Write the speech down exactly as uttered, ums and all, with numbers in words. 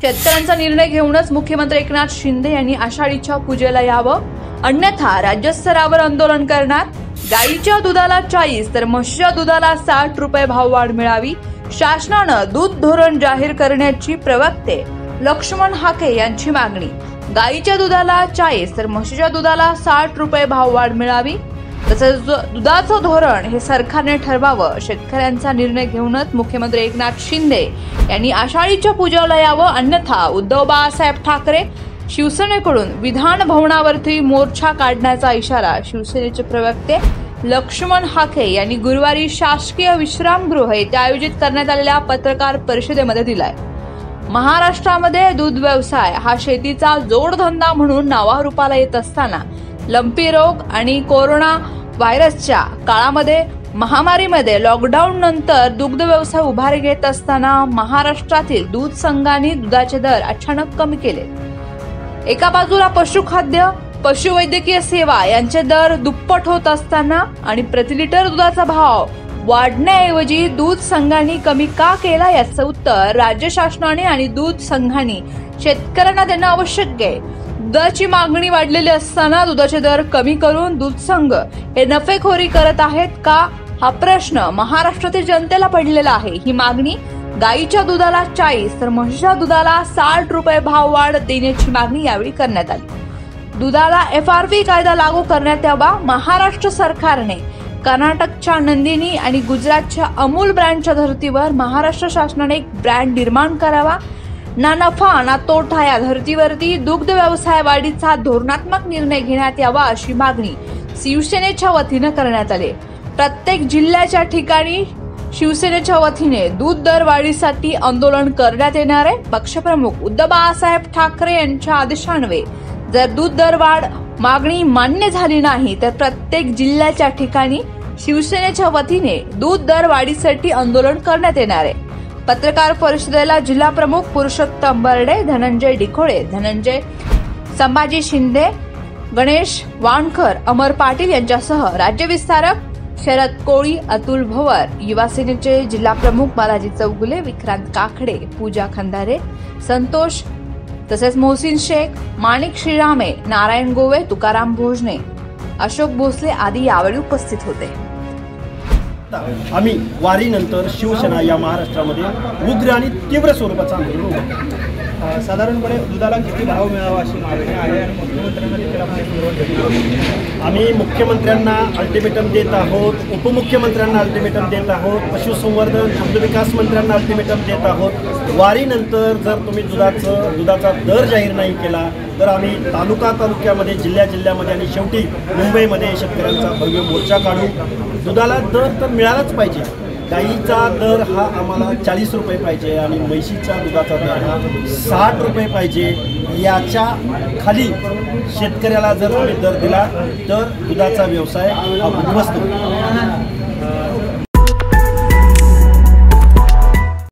शेतकऱ्यांचा निर्णय घेऊनच मुख्यमंत्री एकनाथ शिंदे यांनी आषाढीच्या पूजेला यावं, अन्यथा राज्यस्तरावर आंदोलन करणार। गाईच्या दुधाला चाळीस तर म्हशीच्या दुधाला साठ रुपये भाववाढ मिळावी। शासनानं दूध धोरण जाहीर करण्याची प्रवक्ते लक्ष्मण हाके यांची मागणी। गाईच्या दुधाला चाळीस तर म्हशीच्या दुधाला साठ रुपये भाववाढ मिळावी। तसेच दुधाचं धोरण हे सरकारने ठरवावं। शेतकऱ्यांचा निर्णय घेऊनच मुख्यमंत्री एकनाथ शिंदे यांनी आषाढीच्या पूजेला यावं, अन्यथा उद्धव बाळासाहेब ठाकरे शिवसेनेकडून विधान भवनावरती मोर्चा काढण्याचा इशारा शिवसेनेचे प्रवक्ते लक्ष्मण हाके यांनी गुरुवारी शासकीय विश्रामगृह येथे आयोजित करण्यात आलेल्या पत्रकार परिषदेमध्ये दिलाय। महाराष्ट्रामध्ये दूध व्यवसाय हा शेतीचा जोडधंदा म्हणून नावारूपाला येत असताना लंपी रोग आणि कोरोना व्हायरसच्या काळामध्ये महामारीमध्ये लॉकडाऊन नंतर दुग्ध व्यवसाय उभारी घेत असताना महाराष्ट्रातील दूध संघांनी दुधाचे दर अचानक कमी केले। एका बाजूला पशुखाद्य, पशुवैद्यकीय सेवा यांचे दर दुप्पट होत असताना आणि प्रति लिटर दुधाचा भाव वाढण्याऐवजी दूध संघांनी कमी का केला याचं उत्तर राज्य शासनाने आणि दूध संघांनी शेतकऱ्यांना देणं आवश्यक आहे। दुधाची मागणी वाढलेली असताना दुधाचे दर कमी करून दूध संघ हे नफेखोरी करत आहेत का, हा प्रश्न महाराष्ट्रातील जनतेला पडलेला आहे। ही मागणी गाईच्या दुधाला चाळीस तर म्हशीच्या दुधाला साठ रुपये भाव वाढ देण्याची मागणी यावेळी करण्यात आली। दुधाला एफ आर पी कायदा लागू करण्यात यावा। महाराष्ट्र सरकारने कर्नाटकच्या नंदिनी आणि गुजरातच्या अमूल ब्रँडच्या धर्तीवर महाराष्ट्र शासनाने एक ब्रँड निर्माण करावा। ना नफा ना तोटा या धर्तीवरती दुग्ध व्यवसाय वाढीचा धोरणात्मक निर्णय घेण्यात यावा, अशी मागणी शिवसेनेच्या वतीने करण्यात आली। प्रत्येक जिल्ह्याच्या ठिकाणी शिवसेनेच्या वतीने दूध दर वाढीसाठी आंदोलन करण्यात येणार आहे। पक्षप्रमुख उद्धव बाळासाहेब ठाकरे यांच्या आदेशान्वये जर दूध दर वाढ मागणी मान्य झाली नाही तर प्रत्येक जिल्ह्याच्या ठिकाणी शिवसेनेच्या वतीने दूध दर वाढीसाठी आंदोलन करण्यात येणार आहे। पत्रकार परिषदेला जिल्हा प्रमुख पुरुषोत्तम बर्डे, धनंजय डिकोळे, धनंजय संभाजी शिंदे, गणेश वाणकर, अमर पाटील यांच्यासह राज्य विस्तारक शरद कोळी, अतुल भवर, युवा सेनेचे जिल्हा प्रमुख बालाजी चौगुले, विक्रांत काकडे, पूजा खंदारे, संतोष तसेच मोहसिन शेख, माणिक श्रीरामे, नारायण गोवे, तुकाराम भोजने, अशोक भोसले आदी यावेळी उपस्थित होते। आम्ही वारीनंतर शिवसेना या महाराष्ट्रामध्ये उग्र आणि तीव्र स्वरूपाचा आंदोलन साधारणपणे दुधाला किती भाव मिळावा अशी मागणी आहे आणि मुख्यमंत्र्यांना आम्ही मुख्यमंत्र्यांना अल्टिमेटम देत आहोत, उपमुख्यमंत्र्यांना अल्टिमेटम देत आहोत, पशुसंवर्धन दुग्धविकास मंत्र्यांना अल्टिमेटम देत आहोत। वारीनंतर जर तुम्ही दुधाचं दुधाचा दर जाहीर नाही केला तर आम्ही तालुका तालुक्यामध्ये, जिल्ह्या जिल्ह्यामध्ये आणि शेवटी मुंबईमध्ये शेतकऱ्यांचा भव्य मोर्चा काढू। दुधाला दर तर मिळालाच पाहिजे। गाईचा दर हा आम्हाला चाळीस रुपये पाहिजे आणि म्हशीचा दुधाचा दर हा साठ रुपये पाहिजे। याच्या खाली शेतकऱ्याला जर तुम्ही दर दिला तर दुधाचा व्यवसाय हा उद्ध्वस्त होईल।